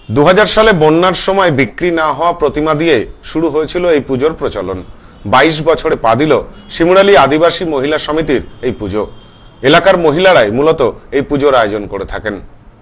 2000 সালে বন্যার সময় বিক্রি না হওয়া প্রতিমা দিয়ে শুরু হয়েছিল এই পুজোর প্রচলন। 22 বছরে পা দিল শিমুরালী আদিবাসী মহিলা সমিতির এই পুজো। এলাকার মহিলারাই মূলত এই পুজোর আয়োজন করে থাকেন।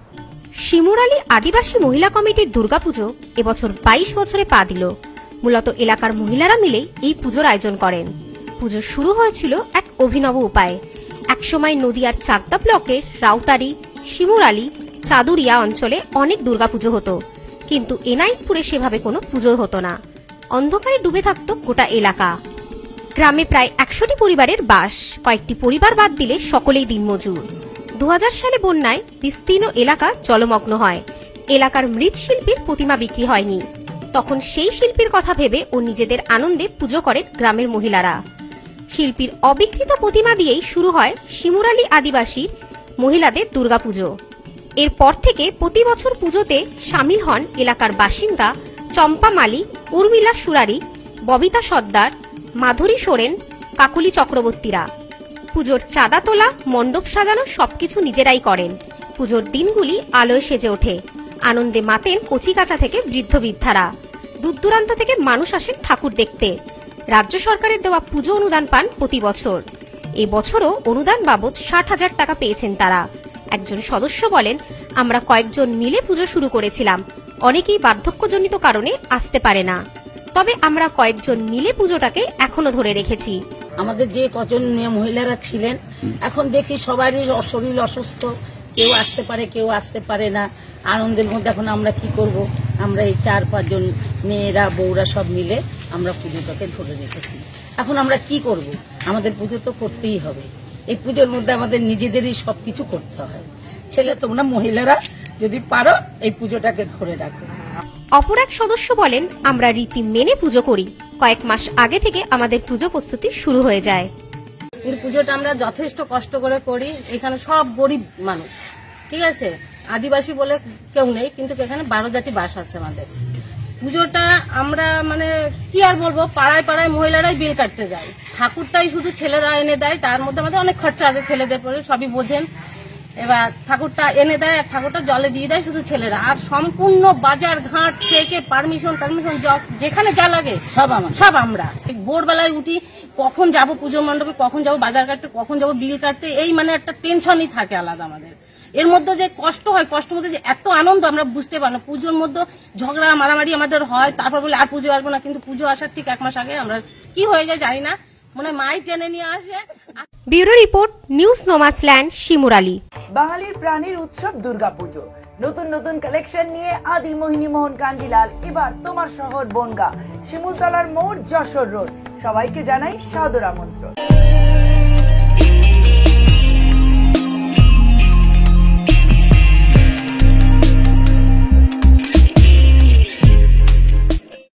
শিমুরালী আদিবাসী মহিলা কমিটির দুর্গাপুজো এবছর 22 বছরে পা দিল। মূলত এলাকার মহিলারা মিলে এই পুজোর আয়োজন করেন। পুজো শুরু হয়েছিল এক অভিনব উপায়ে। একসময় নদিয়ার চাকদা ব্লকের রাউতারি, শিমুরালী, চাদুরিয়া অঞ্চলে অনেক দুর্গাপুজো হতো, কিন্তু এনাইতপুরে সেভাবে কোনো পুজো হতো না। অন্ধকারে ডুবে থাকত গোটা এলাকা। গ্রামে প্রায় 100টি পরিবারের বাস। কয়েকটি পরিবার বাদ দিলে সকলেই দিনমজুর। 2000 সালে বন্যায় বিস্তীর্ণ এলাকা জলমগ্ন হয়। এলাকার মৃৎশিল্পীর প্রতিমা বিক্রি হয়নি। তখন সেই শিল্পীর কথা ভেবে ও নিজেদের আনন্দে পুজো করেন গ্রামের মহিলারা। শিল্পীর অবিকৃত প্রতিমা দিয়েই শুরু হয় শিমুরালী আদিবাসী মহিলাদের দুর্গাপুজো। এরপর থেকে প্রতি বছর পুজোতে সামিল হন এলাকার বাসিন্দা চম্পা মালি, উর্মিলা সুরারি, ববিতা সর্দার, মাধুরী সোরেন, কাকুলি চক্রবর্তীরা। পুজোর চাঁদা তোলা, মণ্ডপ সাজানো সবকিছু নিজেরাই করেন। পুজোর দিনগুলি আলোয় সেজে ওঠে। আনন্দে মাতেন কচিকাঁচা থেকে বৃদ্ধ বৃদ্ধারা। দূর দূরান্ত থেকে মানুষ আসেন ঠাকুর দেখতে। রাজ্য সরকারের দেওয়া পুজো অনুদান পান প্রতি বছর। এই বছরও অনুদান বাবদ 60,000 টাকা পেয়েছেন তারা। একজন সদস্য বলেন, আমরা কয়েকজন মিলে পুজো শুরু করেছিলাম। অনেকেই বার্ধক্যজনিত কারণে আসতে পারে না, তবে আমরা কয়েকজন মিলে পুজোটাকে এখনো ধরে রেখেছি। আমাদের যে কজন মহিলারা ছিলেন, এখন দেখি সবারই শরীর অসুস্থ, কেউ আসতে পারে কেউ আসতে পারে না। আনন্দের মধ্যে এখন আমরা কি করব, আমরা এই 4-5 জন মেয়েরা বউরা সব মিলে আমরা পুজোটাকে ধরে রেখেছি। এখন আমরা কি করব, আমাদের পুজো তো করতেই হবে। এই পুজোর মধ্যে আমাদের নিজেদেরই সবকিছু করতে হয়। ছেলে তোমরা মহিলারা যদি পারো এই পুজোটাকে ধরে রাখো। অপর এক সদস্য বলেন, আমরা রীতি মেনে পুজো করি। কয়েক মাস আগে থেকে আমাদের পুজো প্রস্তুতি শুরু হয়ে যায়। পুজোটা আমরা যথেষ্ট কষ্ট করে করি। এখানে সব গরিব মানুষ, ঠিক আছে, আদিবাসী বলে কেউ নেই, কিন্তু এখানে 12 জাতি বাস আছে আমাদের। পুজোটা আমরা মানে কি আর বলবো, পাড়ায় পাড়ায় মহিলারাই বিল কাটতে যায়। ঠাকুরটাই শুধু ছেলেরা এনে দেয়, তার মধ্যে আমাদের অনেক খরচা আছে ছেলেদের পরে, সবই বোঝেন। এবার ঠাকুরটা এনে দেয়, ঠাকুরটা জলে দিয়ে দেয় শুধু ছেলেরা, আর সম্পূর্ণ বাজার ঘাট থেকে পারমিশন যেখানে যা লাগে সব আমরা ভোরবেলায় উঠি, কখন যাব পুজো মণ্ডপে, কখন যাব বাজার কাটতে, কখন যাব বিল কাটতে, এই মানে একটা টেনশনই থাকে আলাদা আমাদের। এর মধ্যে যে কষ্ট হয়, কষ্টের মধ্যে যে এত আনন্দ আমরা বুঝতে পারি না। পুজোর মধ্যে ঝগড়া মারামারি আমাদের হয়, তারপর বলে আর পুজো আসবো না, কিন্তু পুজো আসার ঠিক 1 মাস আগে আমরা কি হয়ে যায় জানি না, মনে মাই টেনে নিয়ে আসে। Bureau report, news Nomadland, Shimurali. বাঙালির প্রাণীর উৎসব দুর্গাপুজো। নতুন নতুন কালেকশন নিয়ে আদি মোহিনী মোহন কাঞ্জিলাল এবার তোমার শহর বনগাঁ, শিমুলতলার মোড়, যশোর রোড। সবাইকে জানাই সাদর আমন্ত্রণ।